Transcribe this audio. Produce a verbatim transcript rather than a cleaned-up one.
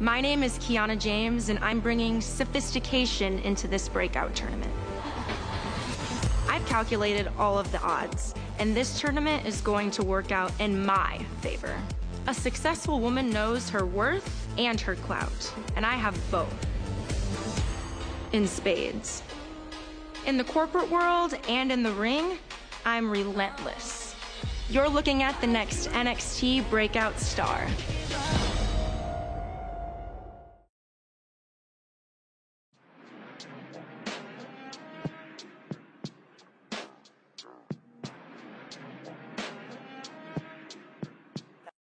My name is Kiana James, and I'm bringing sophistication into this breakout tournament. I've calculated all of the odds, and this tournament is going to work out in my favor. A successful woman knows her worth and her clout, and I have both in spades. In the corporate world and in the ring, I'm relentless. You're looking at the next N X T breakout star.